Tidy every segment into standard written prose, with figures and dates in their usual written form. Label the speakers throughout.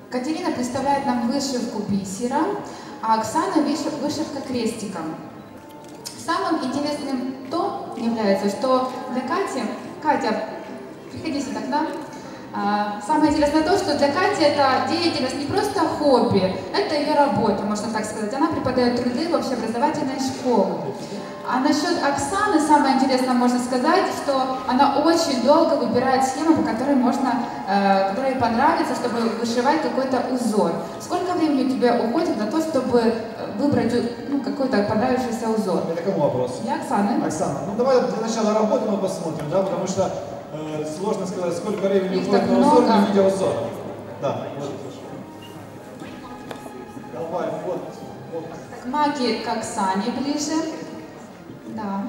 Speaker 1: Катерина представляет нам вышивку бисера, а Оксана вышивка крестиком. Самым интересным то является, что для Кати, Катя, приходи сюда к нам. Самое интересное то, что для Кати эта деятельность не просто хобби, это ее работа, можно так сказать. Она преподает труды в общеобразовательной школе. А насчет Оксаны, самое интересное можно сказать, что она очень долго выбирает схему, по которой можно, которая ей понравится, чтобы вышивать какой-то узор. Сколько времени у тебя уходит на то, чтобы выбрать какой-то понравившийся узор?
Speaker 2: Это кому вопрос?
Speaker 1: Я Оксана.
Speaker 2: Оксана, ну давай для начала работы мы посмотрим, да, потому что сложно сказать, сколько времени уходит на узор, не видя узор. Да, вот. Давай, вот.
Speaker 1: Маги к Оксане ближе. Да.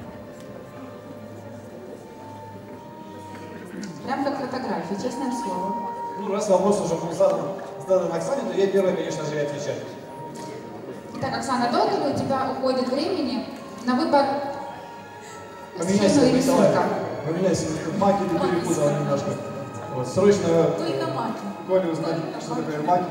Speaker 1: Прям как фотографии, честное слово.
Speaker 2: Ну, раз вопрос уже был задан Оксане, то я первая, конечно же, и отвечаю.
Speaker 1: Итак, Оксана, долго ли у тебя уходит времени на выбор
Speaker 2: схемы и
Speaker 1: рисунка?
Speaker 2: Поменяйся, маки ты перепутала немножко. Вот, срочно
Speaker 3: Только маки.
Speaker 2: Коля узнать, что такое маки.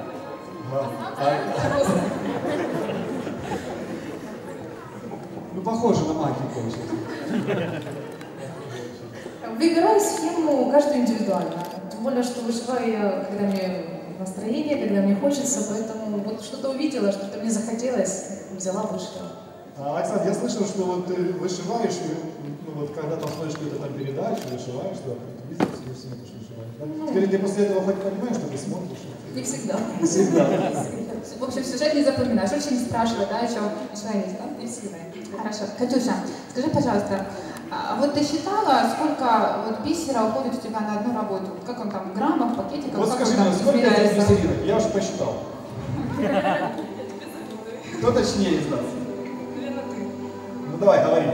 Speaker 2: Ну, похоже на маки, получается.
Speaker 3: Выбираю схему каждую индивидуально. Тем более, что вышиваю я, когда мне настроение, когда мне хочется, поэтому вот что-то увидела, что-то мне захотелось, взяла, вышила.
Speaker 2: Оксана, я слышал, что вот ты вышиваешь, ну вот когда там смотришь какую-то там передачу, вышиваешь, да, видишь, все будешь вышивать. Да? Теперь ты после этого хоть понимаешь, что ты смотришь?
Speaker 3: Не всегда.
Speaker 2: Не всегда.
Speaker 1: В общем, сюжет не запоминаешь, вообще не спрашивай, да, о чем человек, да?
Speaker 3: Не всегда.
Speaker 1: Хорошо. Катюша, скажи, пожалуйста, вот ты считала, сколько вот бисера уходит у тебя на одну работу? Как он там, в граммах, пакетиках?
Speaker 2: Вот скажи мне, сколько это бисеринок? Я уже посчитал. Кто точнее из нас? Ну давай, говори.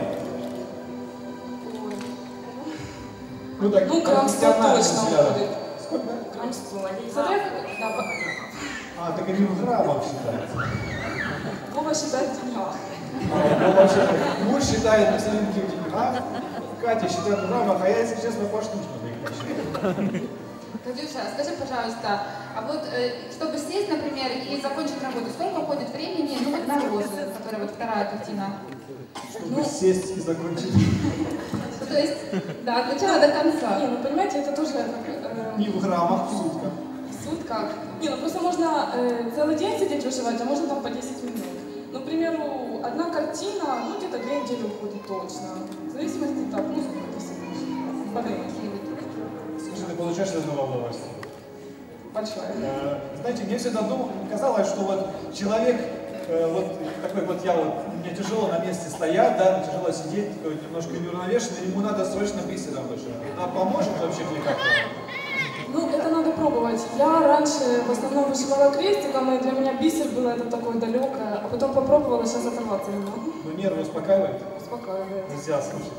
Speaker 2: Ну так,
Speaker 3: грамм 100 точно уходит.
Speaker 2: Сколько?
Speaker 3: Грамм 100.
Speaker 1: Смотря
Speaker 2: Так они в граммах считаются.
Speaker 3: Вова считает в деньгах.
Speaker 2: Муж считает бисеринки в деньгах, Катя считает в граммах, а я, если честно, поштучно их считаю.
Speaker 1: Катюша, скажи, пожалуйста, а вот чтобы сесть, например, и закончить работу, сколько уходит времени, ну вот на розу, которая вот вторая картина?
Speaker 2: Чтобы сесть и закончить.
Speaker 1: То есть, да, от начала до конца.
Speaker 3: Не, ну понимаете, это тоже
Speaker 2: Не в граммах, в сутках.
Speaker 1: В сутках.
Speaker 3: Не, ну просто можно целый день сидеть вышивать, а можно там по 10 минут. Ну, к примеру, одна картина, ну где-то 2 недели уходит точно. В зависимости, так, ну сколько ты сидишь. По времени.
Speaker 2: Скажи, ты получаешь от этого удовольствие?
Speaker 3: Большое.
Speaker 2: Знаете, мне всегда казалось, что вот человек, вот такой вот я вот, мне тяжело на месте стоять, да, тяжело сидеть, такой немножко неуравновешенный, ему надо срочно бисером вышивать. А поможет вообще кликать?
Speaker 3: Ну, это надо пробовать. Я раньше в основном вышивала крестиком, и для меня бисер было это такое далекое, а потом попробовала, сейчас оторваться не могу.
Speaker 2: Ну, нервы успокаивает?
Speaker 3: Успокаивает.
Speaker 2: Нельзя слушать.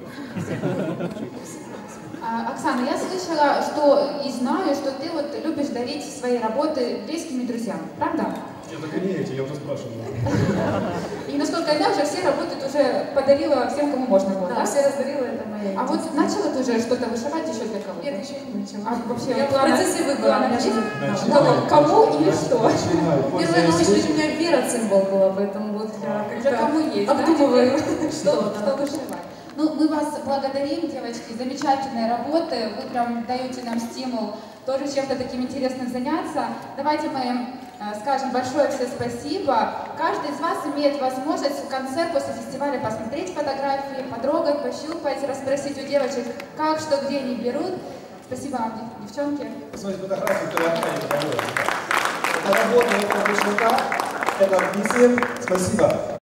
Speaker 1: Оксана, я слышала, что и знаю, что ты вот любишь дарить свои работы близким и друзьям, правда?
Speaker 2: Я только не эти, я уже спрашивал.
Speaker 1: И насколько я знаю, уже все работы ты уже подарила всем, кому можно было, да?
Speaker 3: все раздарила, это моя.
Speaker 1: А вот начала ты уже что-то вышивать еще для кого-то?
Speaker 3: Нет, еще не начала.
Speaker 1: А вообще,
Speaker 3: Я в процессе выбора.
Speaker 1: Кому и что?
Speaker 3: Первая очередь у меня Вера цимбал была, поэтому вот
Speaker 1: Уже кому есть,
Speaker 3: обдумываю,
Speaker 1: что вышивать. Ну, мы вас благодарим, девочки, замечательные работы, вы прям даете нам стимул тоже чем-то таким интересным заняться. Давайте мы им скажем большое все спасибо. Каждый из вас имеет возможность в конце, после фестиваля, посмотреть фотографии, потрогать, пощупать, расспросить у девочек, как, что, где они берут. Спасибо вам, девчонки.
Speaker 2: Посмотрите фотографии, которые Аркадий проводит. Это работа этого ручника, это бисер. Спасибо.